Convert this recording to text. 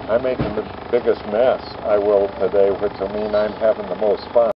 I'm making the biggest mess I will today, which will mean I'm having the most fun.